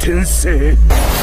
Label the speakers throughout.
Speaker 1: 転生。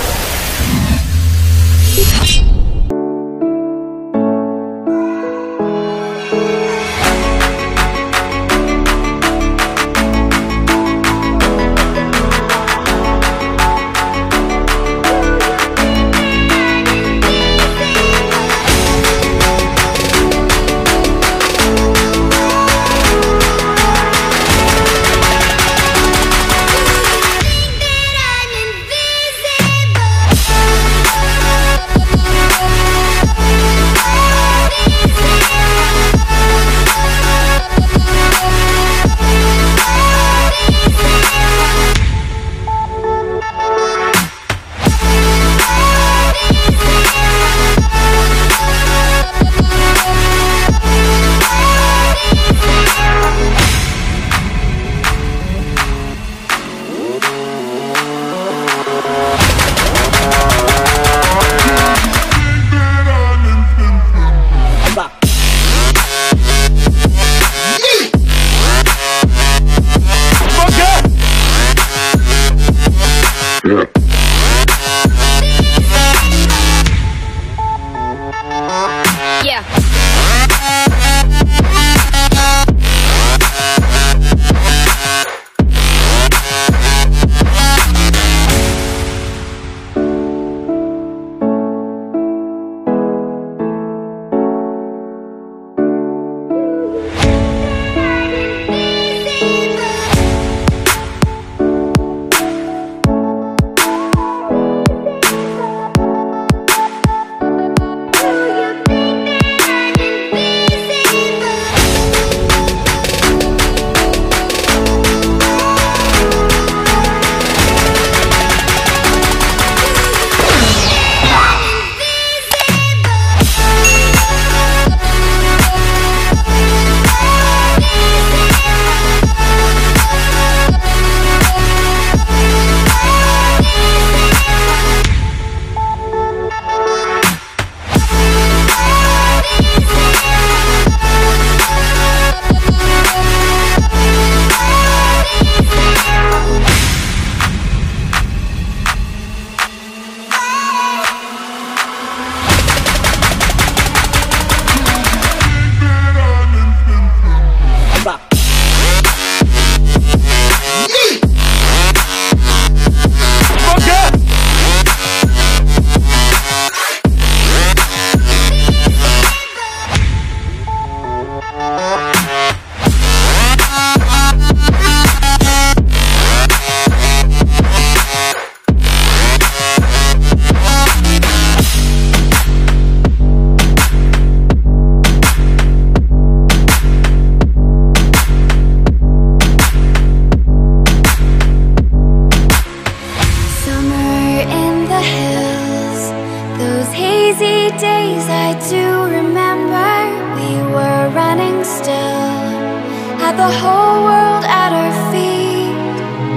Speaker 2: The whole world at our feet,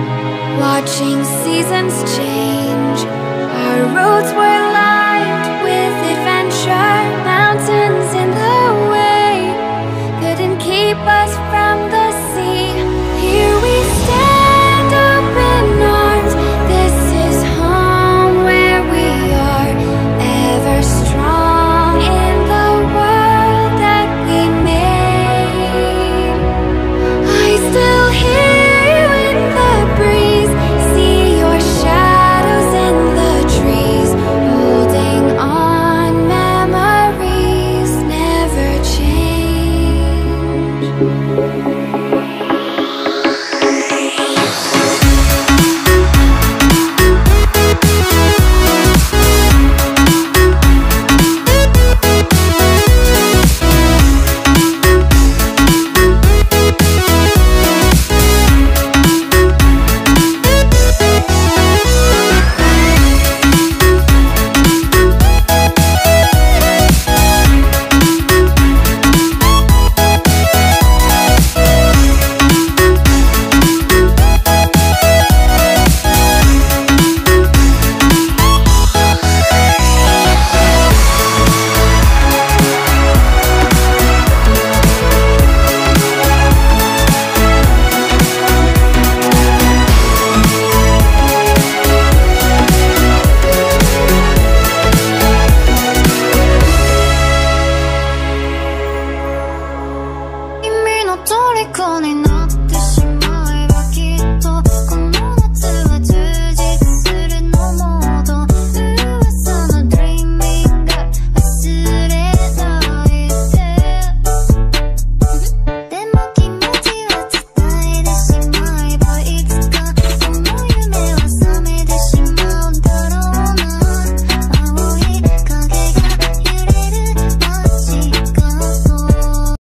Speaker 2: watching seasons change. Our roads were lined with adventure, mountains in the way couldn't keep us from the sea. Here we stand, open arms. This is home where we are, ever strong in the world that we made. I still hear you in the breeze, see your shadows in the trees. 虜になる